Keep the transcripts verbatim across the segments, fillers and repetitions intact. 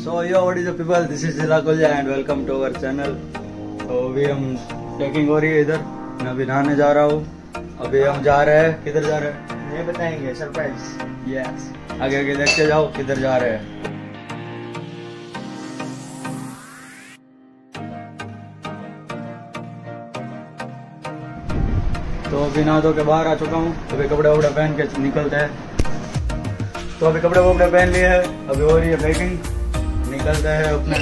So yo, what is up people? This is Zila Kulja and welcome to our channel. तो अभी हम trekking हो रही है इधर, मैं अभी नहाने जा रहा हूँ। अभी हम जा रहे हैं, किधर जा रहे हैं नहीं बताएंगे, सरप्राइज। यस, आगे आगे देखते जाओ किधर जा रहे हैं। तो अभी नहा धो के बाहर आ चुका हूँ, अभी कपड़े वपड़े पहन के निकलते हैं। तो अभी कपड़े वपड़े पहन लिए हैं, अभी हो रही है पैकिंग, निकलते हैं अपने।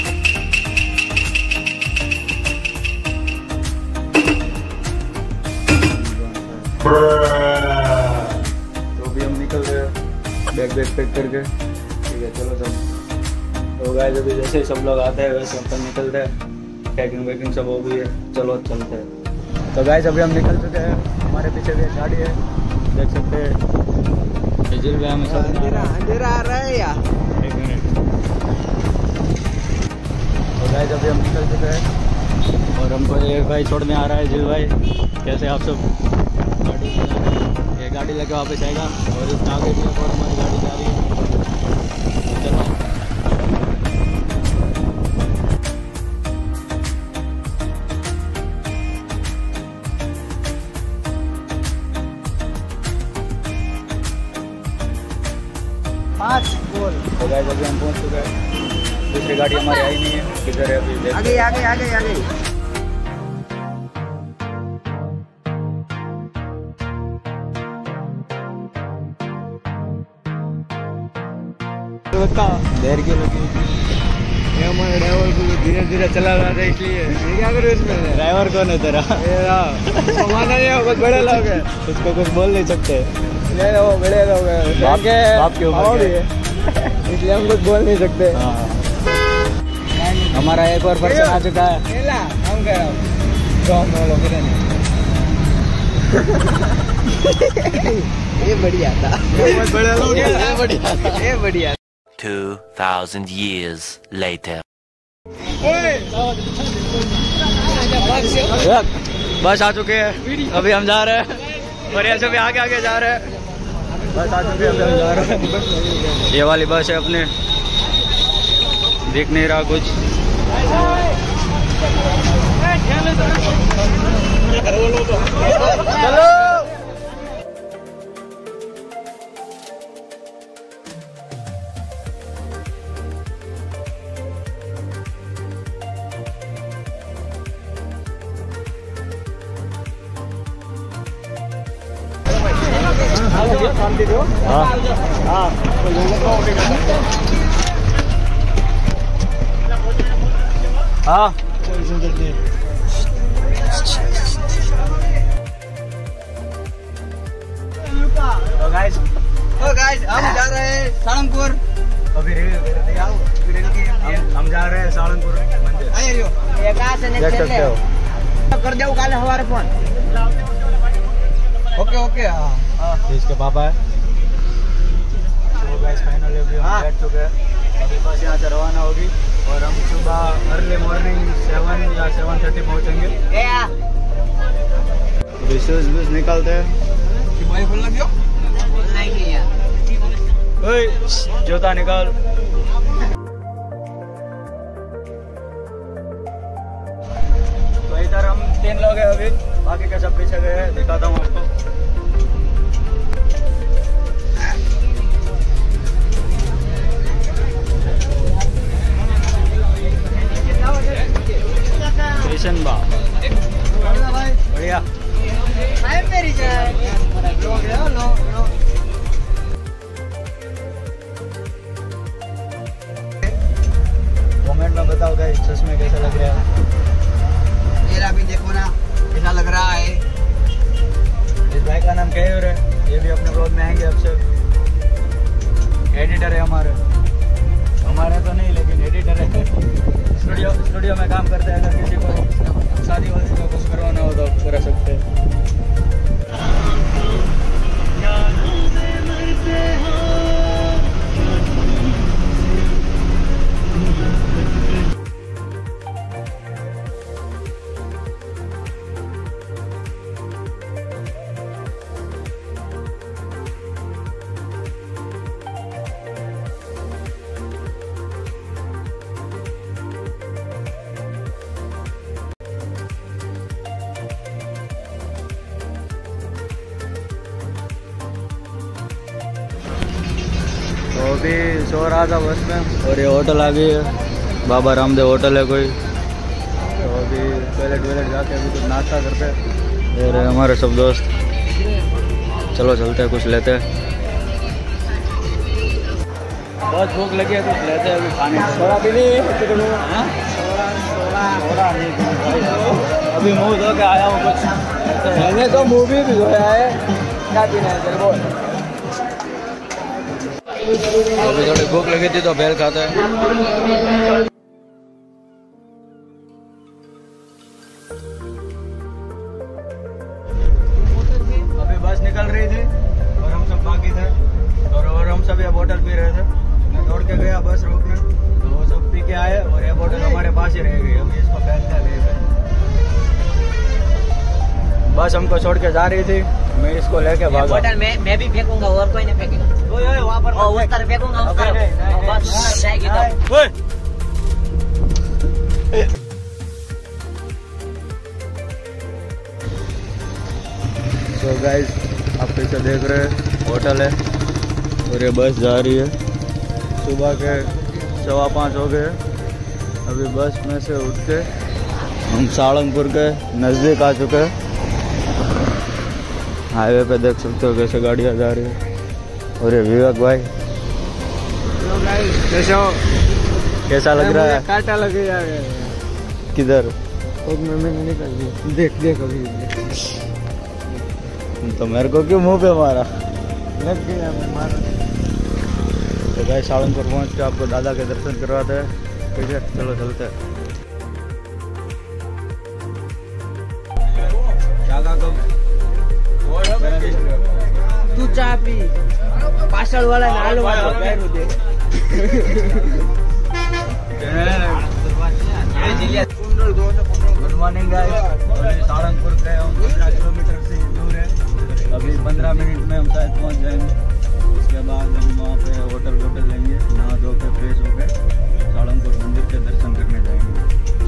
तो अभी हम निकल रहे हैं बैग बैग पैक करके। ठीक है, चलो सब। तो गाइस अभी जैसे सब लोग आते हैं वैसे अपन निकलते हैं, पैकिंग वैकिंग सब हो गई है, चलो चलते हैं। तो गाइस अभी हम निकल चुके हैं, हमारे पीछे भी एक गाड़ी है, देख सकते हैं। डीजल में हमें अंधेरा अंधेरा आ रहा है यार। एक मिनट। तो गाइस अभी हम निकल चुके हैं और हमको एक भाई छोड़ने आ रहा है, जिल भाई। कैसे आप सब? गाड़ी ये गाड़ी लेके वापस आएगा और इस आगे भी और हमारी गाड़ी जा रही है। चलो पाँच गोल। तो गाइस अभी हम पहुंच चुके हैं, दूसरी गाड़ी हमारी आई नहीं है, किधर है अभी? आगे आगे आगे आगे। देर की लगी, ये हमारे ड्राइवर को धीरे धीरे चला रहा था, इसलिए क्या करूँ इसमें। ड्राइवर कौन है तेरा? हमारा नहीं है, बहुत बड़े लोग हैं, उसको कुछ बोल नहीं सकते। ले लो बड़े लोग हैं, बाप के बाप के ऊपर भी है, इसलिए हम कुछ बोल नहीं सकते। हाँ। हमारा एक और पर्सन आ चुका है। हम कह ये बढ़िया था, बहुत बड़े लोग हैं, ये बढ़िया था, ये बढ़िया। Two thousand years later. बस आ चुके हैं, अभी हम जा रहे हैं और ऐसे भी आगे आगे जा रहे हैं। बस आ चुके हैं, अभी हम जा रहे हैं। ये वाली बस है अपने, दिख नहीं रहा कुछ। चलो हाँ हाँ। तो गाइस तो गाइस हम जा रहे हैं सारंगपुर। अभी हम, हम जा रहे हैं सारंगपुर मंदिर। ये कहाँ से देख सकते हो। कर दो काले हमारे फोन। Okay okay. हाँ, इसके पापा है। तो गाइस फाइनली अभी हम बैठ चुके हैं, अभी बस यहाँ से रवाना होगी और हम सुबह अर्ली मॉर्निंग सेवन या सेवन थर्टी पहुँचेंगे। अभी शूज वूज निकालते हैं। जूता निकाल। तो इधर हम तीन लोग हैं अभी, बाकी के सब पीछे गए हैं, दिखाता हूँ आपको। कृष्ण बा बढ़िया। कमेंट में बताओ गाइस चश्मे कैसा लग रहा है। मेरा भी देखो ना कैसा लग रहा है। इस भाई का नाम केयूर है, ये भी अपने ब्लॉग में आएंगे अब से। एडिटर है हमारे, हमारे तो नहीं लेकिन एडिटर है। स्टूडियो स्टूडियो में काम करते हैं, अगर किसी को शादी वादी का कुछ करवाना हो तो करा सकते हैं। अभी सो रहा था बस में और ये होटल आ गई है, बाबा रामदेव होटल है कोई। तो अभी टॉयलेट वॉयलेट जाके अभी कुछ नाश्ता करते हैं। ये रहे हमारे सब दोस्त, चलो चलते हैं कुछ लेते हैं। बहुत भूख लगी है, कुछ लेते हैं अभी खाने का। थोड़ा भी नहीं अभी मुँह धो के आया हूँ कुछ। मैंने तो मूवी भी धोया है, क्या पीना है तेरे को? अभी थोड़ी भूख लगी थी तो भेल खाते हैं। अभी बस निकल रही थी और हम सब बाकी थे और, और हम सब ये बोतल पी रहे थे। मैं दौड़ के गया बस रोकने, तो वो सब पी के आए और ये बोतल हमारे पास ही रह गई। अभी इसको फेंकते ले गए। बस हमको छोड़ के जा रही थी, मैं इसको लेके भागा। बोतल में मैं भी फेंकूंगा और कोई नहीं फेंकेगा। वहाँ पर उस तरफ फेंकूंगा, उस तरफ बस जाएगी तो। तो गाइस आप पीछे देख रहे हैं होटल है और ये बस जा रही है। सुबह के सवा पाँच हो गए। अभी बस में से उठ के हम सालंगपुर के नज़दीक आ चुके हैं। हाईवे पे देख सकते हो कैसे गाड़ियाँ जा रही है। और ये विवेक भाई कैसे हो? कैसा लग रहा है? कांटा लगे यार। किधर? निकल देख देख अभी तो मेरे को क्यों मुंह पे मारा? लग गया मारा। तो भाई सालंगपुर पहुँच के आपको दादा के दर्शन करवाते हैं। ठीक है, चलो चलते हैं। दादा को तू चाह पी, पाछड़ वाला नाल वाला पैर दे। Good morning guys. सालंगपुर से हम पंद्रह किलोमीटर से दूर है। अभी पंद्रह मिनट में हम शायद पहुंच जाएंगे। उसके बाद हम वहाँ पे होटल वोटल लेंगे, नहा धो के फ्रेश होकर सालंगपुर मंदिर के दर्शन करने जाएंगे।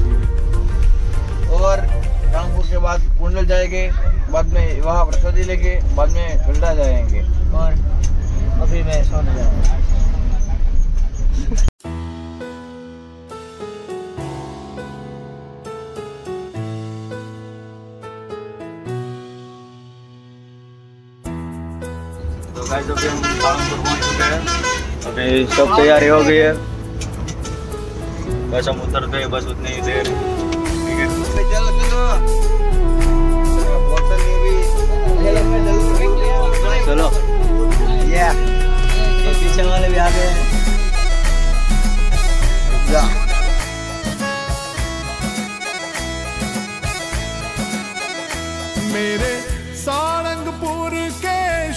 और सालंगपुर के बाद कुंडल जाएंगे, बाद में वहाँ प्रसादी लेके बाद में गंडा जाएंगे। और अभी मैं सोने जाऊंगा। तो गाइस अभी हम सालंगपुर पहुंच चुके हैं। अभी सब तैयारी हो गई है, बस हम उतरते हैं बस उतनी ही देर। ठीक है, चलो चलो बोतल में भी चलो। ये तो पीछे वाले भी आ गए हैं। मेरे सारंगपुर के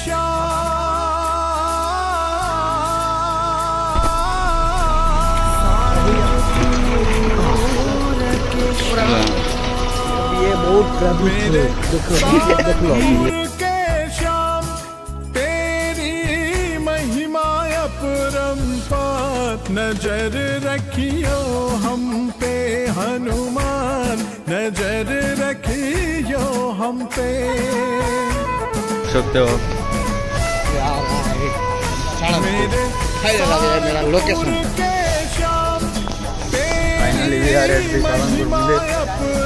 ये बहुत मेरे देखो के श्याम तेरी महिमा अपरंपार। नजर रखियो हम पे हनुमान, नजर रखियो हम पे। सकते हो मेरे मेरा location finally we are at Salangpur मंदिर।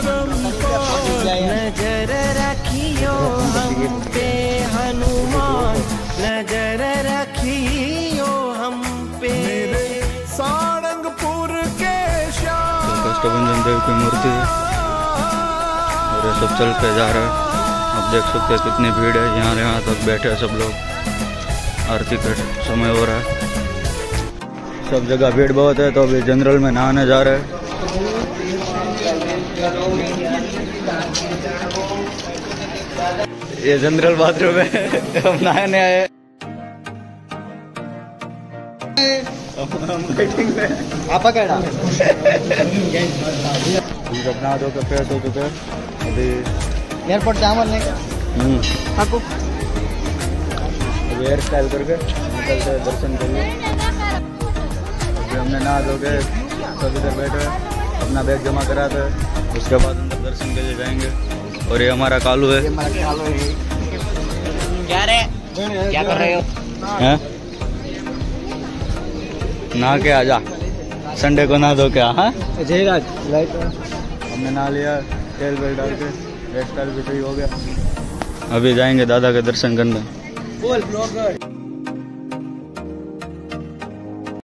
नजर रखियो हम पे हनुमान, नजर रखियो हम पे। सारंगपुर के श्याम तो कष्टभंजन देव की मूर्ति और ये सब चल के जा रहे हैं। आप देख सकते हैं कितनी भीड़ है। यहाँ यहाँ तक बैठे हैं सब लोग, आरती का समय हो रहा है। सब जगह भीड़ बहुत है। तो अभी जनरल में नहाने जा रहे हैं। ये जनरल बाथरूम है, हम नहाने आए। हम वेटिंग में आप कहना अपना दो के फ्रेश हो चुके हैं। अभी एयरपोर्ट जामल नहीं हम्म, आपको अभी हेयर स्टाइल करके निकलते हैं दर्शन के लिए। अभी हमने नहा धो के सब इधर बैठे अपना बैग जमा कराते हैं। उसके बाद अंदर दर्शन के लिए जाएंगे। और ये हमारा कालू है। क्या रे क्या कर रहे हो? हैं? नहा के आजा, संडे को नहा धो क्या। हाँ जयराज लाइट हमने नहा लिया, तेल वेल डाल के, हेयर स्टाइल भी सही हो गया। अभी जाएंगे दादा के दर्शन करने। बोल ब्लॉगर